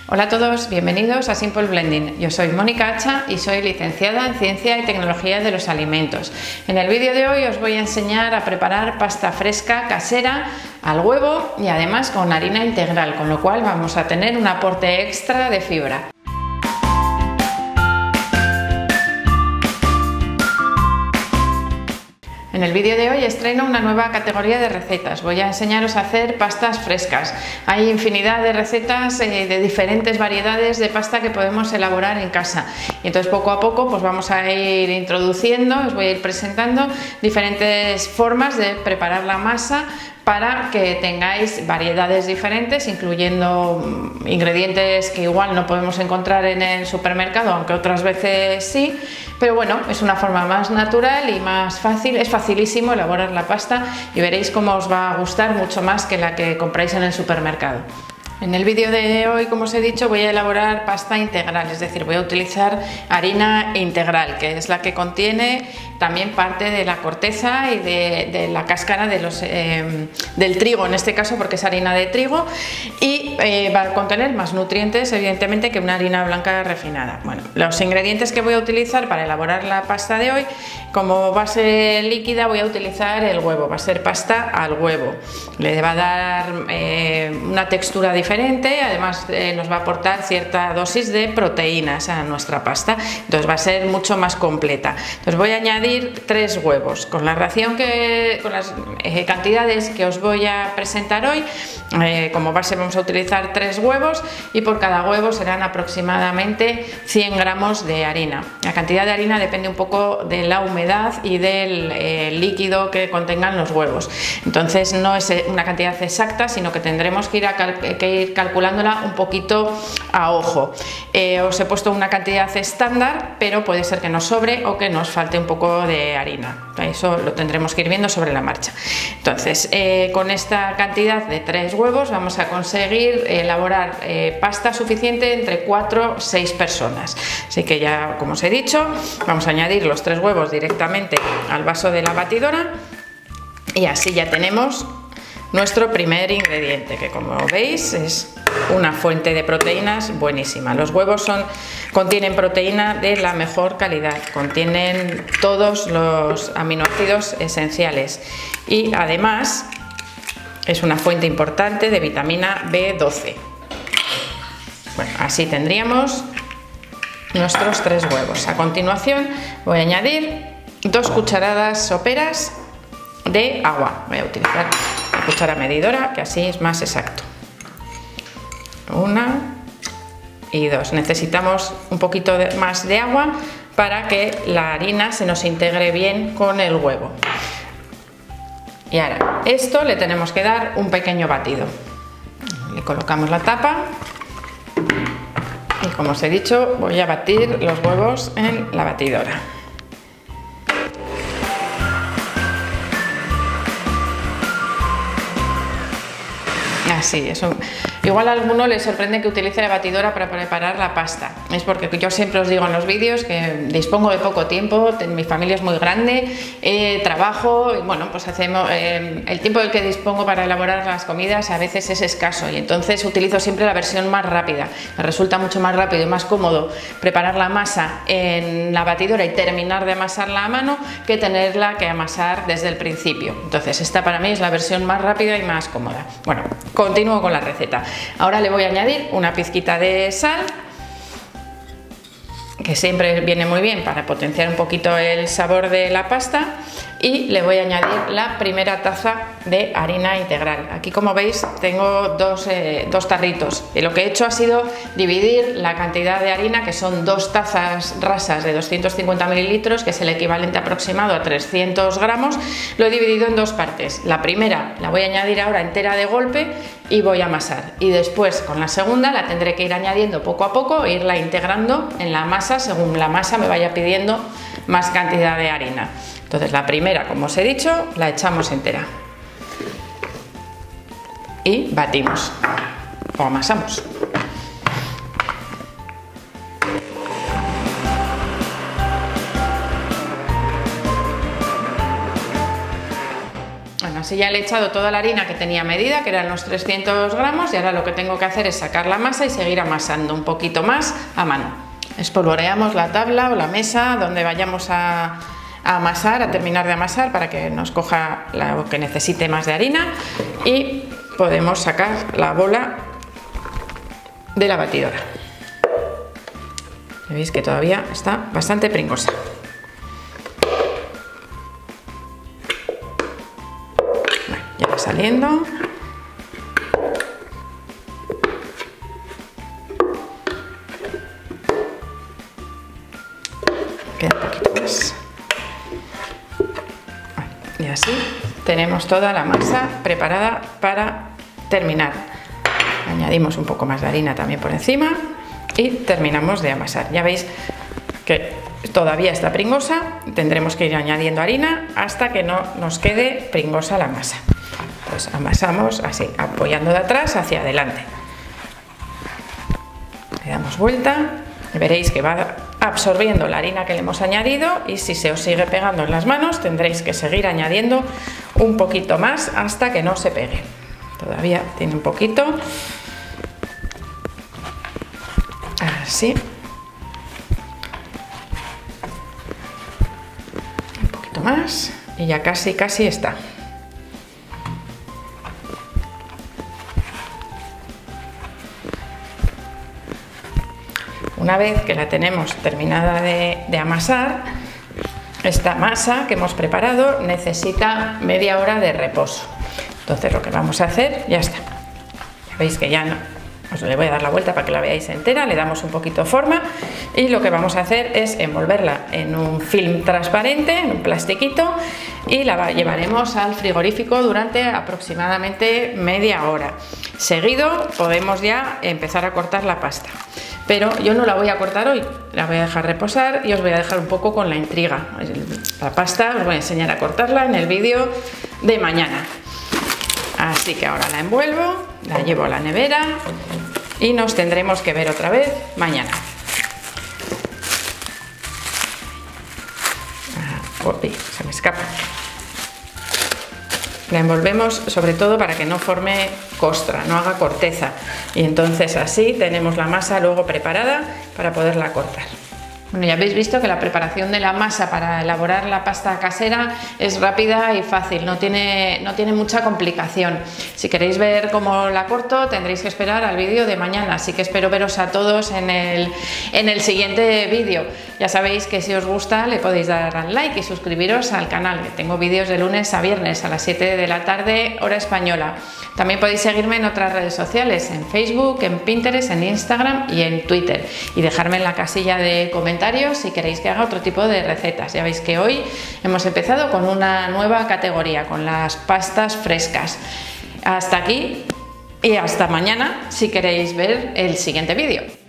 Hola a todos, bienvenidos a Simple Blending. Yo soy Mónica Hacha y soy licenciada en Ciencia y Tecnología de los Alimentos. En el vídeo de hoy os voy a enseñar a preparar pasta fresca casera al huevo y además con harina integral, con lo cual vamos a tener un aporte extra de fibra. En el vídeo de hoy estreno una nueva categoría de recetas. Voy a enseñaros a hacer pastas frescas. Hay infinidad de recetas de diferentes variedades de pasta que podemos elaborar en casa. Y entonces poco a poco pues vamos a ir introduciendo, os voy a ir presentando diferentes formas de preparar la masa para que tengáis variedades diferentes, incluyendo ingredientes que igual no podemos encontrar en el supermercado, aunque otras veces sí, pero bueno, es una forma más natural y más fácil. Es facilísimo elaborar la pasta y veréis cómo os va a gustar mucho más que la que compráis en el supermercado. En el vídeo de hoy, como os he dicho, voy a elaborar pasta integral, es decir, voy a utilizar harina integral, que es la que contiene también parte de la corteza y de la cáscara del trigo, en este caso porque es harina de trigo, y va a contener más nutrientes, evidentemente, que una harina blanca refinada. Bueno, los ingredientes que voy a utilizar para elaborar la pasta de hoy, como base líquida voy a utilizar el huevo, va a ser pasta al huevo, le va a dar una textura diferente, además nos va a aportar cierta dosis de proteínas a nuestra pasta, entonces va a ser mucho más completa. Entonces voy a añadir 3 huevos, con la ración con las cantidades que os voy a presentar hoy. Como base vamos a utilizar 3 huevos y por cada huevo serán aproximadamente 100 gramos de harina. La cantidad de harina depende un poco de la humedad y del líquido que contengan los huevos, entonces no es una cantidad exacta, sino que tendremos que ir calculándola un poquito a ojo. Os he puesto una cantidad estándar, pero puede ser que nos sobre o que nos falte un poco de harina, eso lo tendremos que ir viendo sobre la marcha. Entonces con esta cantidad de 3 huevos vamos a conseguir elaborar pasta suficiente entre 4 o 6 personas, así que ya, como os he dicho, vamos a añadir los 3 huevos directamente al vaso de la batidora y así ya tenemos nuestro primer ingrediente, que como veis es una fuente de proteínas buenísima. Los huevos contienen proteína de la mejor calidad, contienen todos los aminoácidos esenciales y además es una fuente importante de vitamina B12. Bueno, así tendríamos nuestros 3 huevos. A continuación voy a añadir 2 cucharadas soperas de agua. Voy a utilizar la cuchara medidora, que así es más exacto. 1 y 2. Necesitamos un poquito más de agua para que la harina se nos integre bien con el huevo. Y ahora, esto le tenemos que dar un pequeño batido. Le colocamos la tapa y, como os he dicho, voy a batir los huevos en la batidora. Así, eso. Igual a alguno le sorprende que utilice la batidora para preparar la pasta. Es porque yo siempre os digo en los vídeos que dispongo de poco tiempo, mi familia es muy grande, trabajo y bueno, pues el tiempo del que dispongo para elaborar las comidas a veces es escaso y entonces utilizo siempre la versión más rápida. Me resulta mucho más rápido y más cómodo preparar la masa en la batidora y terminar de amasarla a mano que tenerla que amasar desde el principio. Entonces esta para mí es la versión más rápida y más cómoda. Bueno, continúo con la receta. Ahora le voy a añadir una pizquita de sal, que siempre viene muy bien para potenciar un poquito el sabor de la pasta, y le voy a añadir la primera taza de harina integral. Aquí, como veis, tengo dos tarritos y lo que he hecho ha sido dividir la cantidad de harina, que son 2 tazas rasas de 250 mililitros, que es el equivalente aproximado a 300 gramos, lo he dividido en 2 partes. La primera la voy a añadir ahora entera de golpe y voy a amasar, y después con la segunda la tendré que ir añadiendo poco a poco e irla integrando en la masa según la masa me vaya pidiendo más cantidad de harina. Entonces la primera, como os he dicho, la echamos entera y batimos o amasamos. Así ya le he echado toda la harina que tenía medida, que eran los 300 gramos, y ahora lo que tengo que hacer es sacar la masa y seguir amasando un poquito más a mano. Espolvoreamos la tabla o la mesa donde vayamos a amasar, a terminar de amasar, para que nos coja lo que necesite más de harina, y podemos sacar la bola de la batidora. Veis que todavía está bastante pringosa. Bueno, ya va saliendo. Queda un poquito más. Y así tenemos toda la masa preparada para terminar. Añadimos un poco más de harina también por encima y terminamos de amasar. Ya veis que todavía está pringosa, tendremos que ir añadiendo harina hasta que no nos quede pringosa la masa. Pues amasamos así, apoyando de atrás hacia adelante. Le damos vuelta y veréis que va absorbiendo la harina que le hemos añadido, y si se os sigue pegando en las manos tendréis que seguir añadiendo un poquito más hasta que no se pegue. Todavía tiene un poquito. Así. Un poquito más y ya casi está. Una vez que la tenemos terminada de amasar, esta masa que hemos preparado necesita media hora de reposo. Entonces lo que vamos a hacer, ya está. Ya veis que ya no, os le voy a dar la vuelta para que la veáis entera, le damos un poquito de forma, y lo que vamos a hacer es envolverla en un film transparente, en un plastiquito, y la llevaremos al frigorífico durante aproximadamente media hora. Seguido podemos ya empezar a cortar la pasta. Pero yo no la voy a cortar hoy, la voy a dejar reposar y os voy a dejar un poco con la intriga. La pasta os voy a enseñar a cortarla en el vídeo de mañana. Así que ahora la envuelvo, la llevo a la nevera y nos tendremos que ver otra vez mañana. Uy, se me escapa. La envolvemos sobre todo para que no forme costra, no haga corteza, y entonces así tenemos la masa luego preparada para poderla cortar. Bueno, ya habéis visto que la preparación de la masa para elaborar la pasta casera es rápida y fácil, no tiene mucha complicación. Si queréis ver cómo la corto tendréis que esperar al vídeo de mañana, así que espero veros a todos en el siguiente vídeo. Ya sabéis que si os gusta le podéis dar al like y suscribiros al canal, que tengo vídeos de lunes a viernes a las 7 de la tarde, hora española. También podéis seguirme en otras redes sociales, en Facebook, en Pinterest, en Instagram y en Twitter, y dejarme en la casilla de comentarios si queréis que haga otro tipo de recetas. Ya veis que hoy hemos empezado con una nueva categoría, con las pastas frescas. Hasta aquí y hasta mañana si queréis ver el siguiente vídeo.